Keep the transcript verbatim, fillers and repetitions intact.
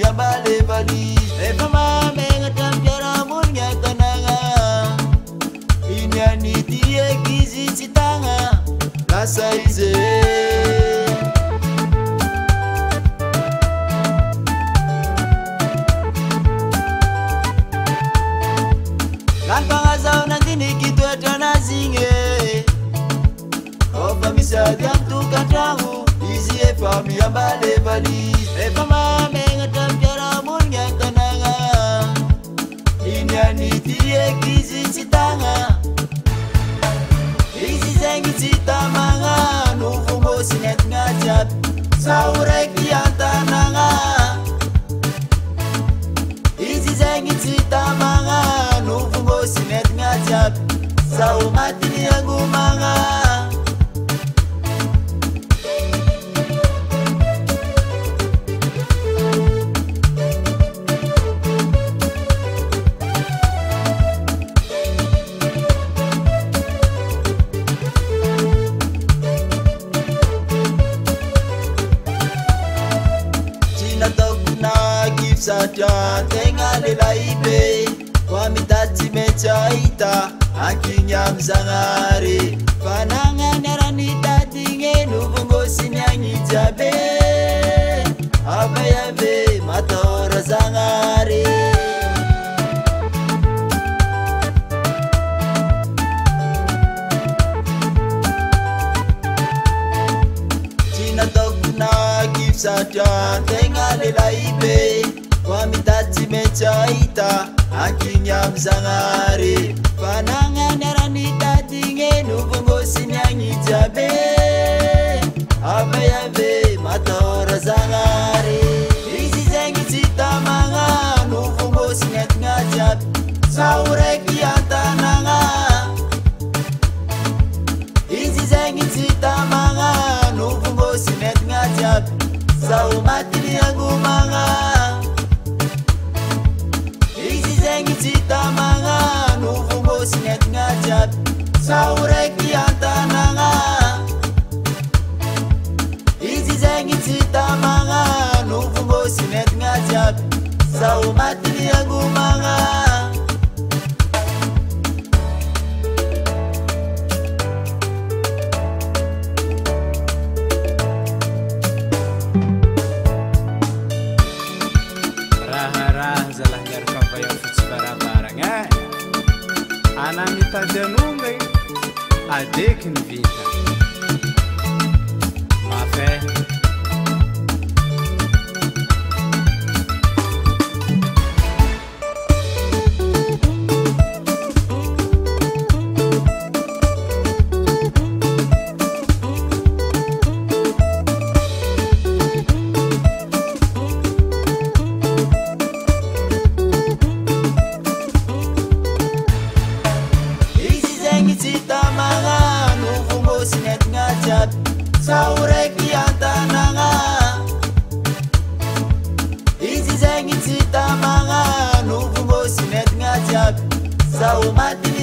ambale vali Eva mame ngatam jara murnya tananga Inyani tie gizi citanga Lasa ize Lan pangazau nanti nikitu adana zinge Opa misa diam tu katangu Isi Eva mi ambale vali Eva mame ngatam jara murnya tananga Inyani tie gizi citanga Isi zengi citamanga Nufumbo sinet ngajat Saurek diantananga Isi zengi citamanga Nufumbo sinet ngajat Saumati niagu manga Sada tengale laibe Kwa mitati mechaita Akinya mzangare Pananga naranita tinge Nuvungo sinyanyi jabe Abayabe matora zangare China tokuna kifsada tengale laibe Kwa mitati mechaita Akinya mzangare Pananga naranita tinge Nuvungo sinyanyi jabe Abayabe matora zangare Isi zengi citamanga Nuvungo sinyat ngajat Saureki antananga Isi zengi citamanga Nuvungo sinyat ngajat Saumati niagu manga Zengi citamanga Nuvungo sinet ngajat Saurek diantananga Izi zengi citamanga Nuvungo sinet ngajat Saumati niagu manga Anamitajanunga adekin vita Mafe citamanga Nuvungo sinet ngajat Saurek diantananga Isi zengi citamanga Nuvungo sinet ngajat Saumati